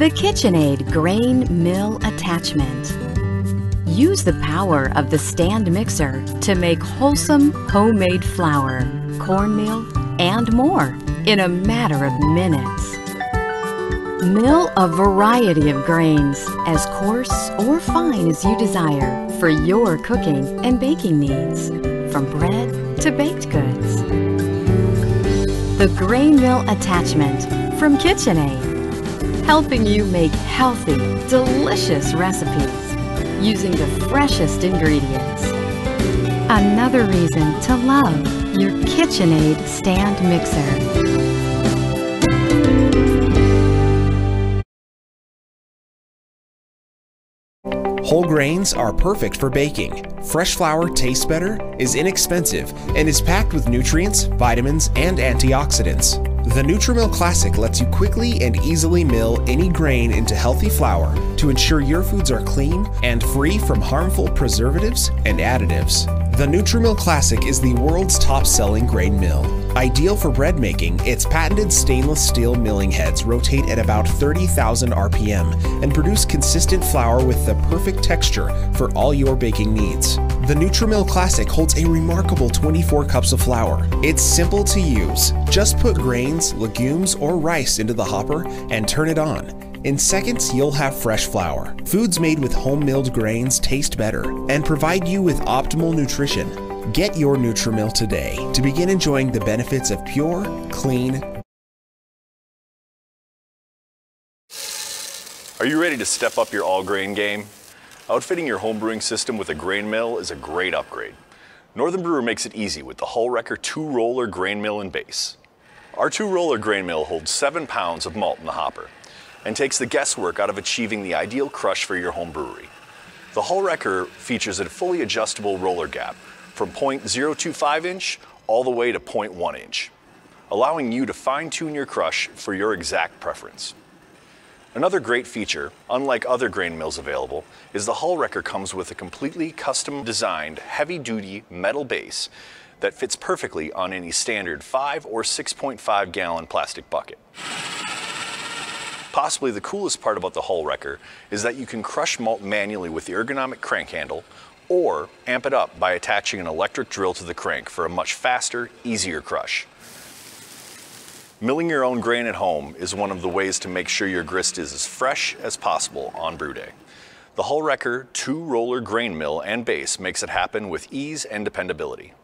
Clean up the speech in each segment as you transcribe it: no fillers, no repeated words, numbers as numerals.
The KitchenAid Grain Mill Attachment. Use the power of the stand mixer to make wholesome homemade flour, cornmeal, and more in a matter of minutes. Mill a variety of grains, as coarse or fine as you desire, for your cooking and baking needs, from bread to baked goods. The Grain Mill Attachment from KitchenAid, helping you make healthy, delicious recipes using the freshest ingredients. Another reason to love your KitchenAid stand mixer. Whole grains are perfect for baking. Fresh flour tastes better, is inexpensive, and is packed with nutrients, vitamins, and antioxidants. The nutrimill Classic lets you quickly and easily mill any grain into healthy flour to ensure your foods are clean and free from harmful preservatives and additives. The nutrimill Classic is the world's top-selling grain mill. Ideal for bread making, its patented stainless steel milling heads rotate at about 30,000 RPM and produce consistent flour with the perfect texture for all your baking needs. The nutrimill Classic holds a remarkable 24 cups of flour. It's simple to use. Just put grains, legumes, or rice into the hopper and turn it on. In seconds, you'll have fresh flour. Foods made with home-milled grains taste better and provide you with optimal nutrition. Get your nutrimill today to begin enjoying the benefits of pure, clean. Are you ready to step up your all-grain game? Outfitting your home brewing system with a grain mill is a great upgrade. Northern Brewer makes it easy with the Hull Wrecker 2-roller grain mill and base. Our 2-roller grain mill holds 7 pounds of malt in the hopper and takes the guesswork out of achieving the ideal crush for your home brewery. The Hull Wrecker features a fully adjustable roller gap from 0.025 inch all the way to 0.1 inch, allowing you to fine-tune your crush for your exact preference. Another great feature, unlike other grain mills available, is the Hull Wrecker comes with a completely custom-designed, heavy-duty metal base that fits perfectly on any standard 5 or 6.5 gallon plastic bucket. Possibly the coolest part about the Hull Wrecker is that you can crush malt manually with the ergonomic crank handle or amp it up by attaching an electric drill to the crank for a much faster, easier crush. Milling your own grain at home is one of the ways to make sure your grist is as fresh as possible on brew day. The Hull Wrecker 2-roller grain mill and base makes it happen with ease and dependability.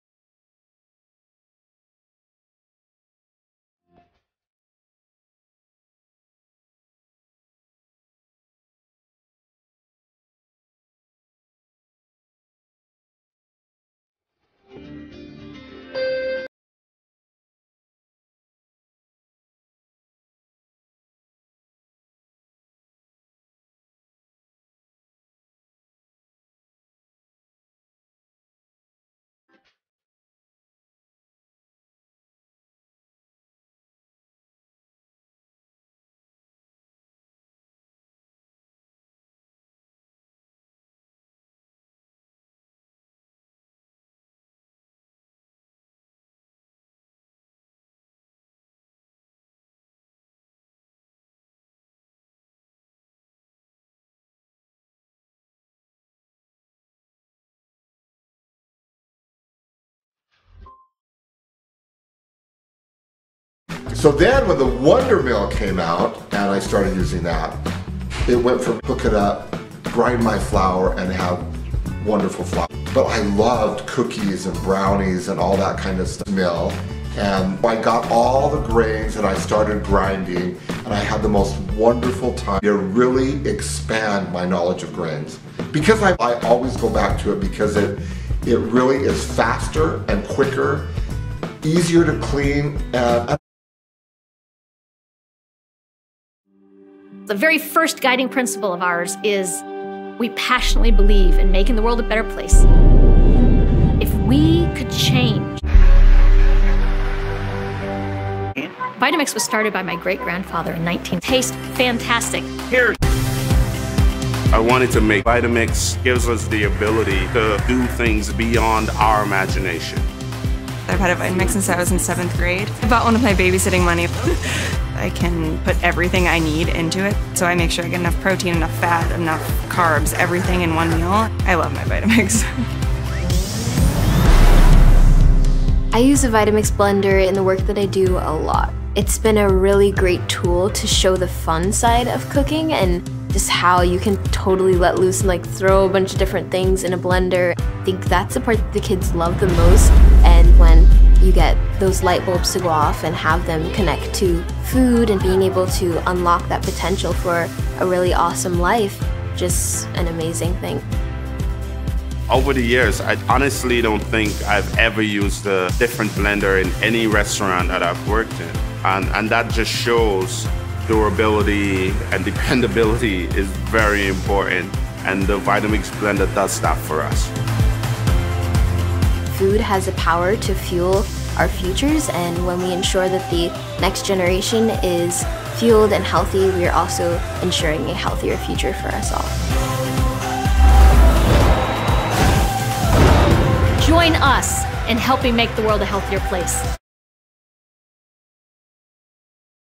So then when the wondermill came out and I started using that, it went from hook it up, grind my flour, and have wonderful flour. But I loved cookies and brownies and all that kind of stuff. Mill. And I got all the grains and I started grinding and I had the most wonderful time to really expand my knowledge of grains. Because I always go back to it because it really is faster and quicker, easier to clean. The very first guiding principle of ours is we passionately believe in making the world a better place. If we could change. Vitamix was started by my great-grandfather in 19. Taste fantastic. Here. I wanted to make Vitamix gives us the ability to do things beyond our imagination. I've had a Vitamix since I was in 7th grade. I bought one with my babysitting money. I can put everything I need into it, so I make sure I get enough protein, enough fat, enough carbs, everything in one meal. I love my Vitamix. I use a Vitamix blender in the work that I do a lot. It's been a really great tool to show the fun side of cooking and just how you can totally let loose and like throw a bunch of different things in a blender. I think that's the part that the kids love the most, and when you get those light bulbs to go off and have them connect to food and being able to unlock that potential for a really awesome life, just an amazing thing. Over the years, I honestly don't think I've ever used a different blender in any restaurant that I've worked in. And that just shows durability and dependability is very important, and the Vitamix blender does that for us. Food has the power to fuel our futures, and when we ensure that the next generation is fueled and healthy, we are also ensuring a healthier future for us all. Join us in helping make the world a healthier place.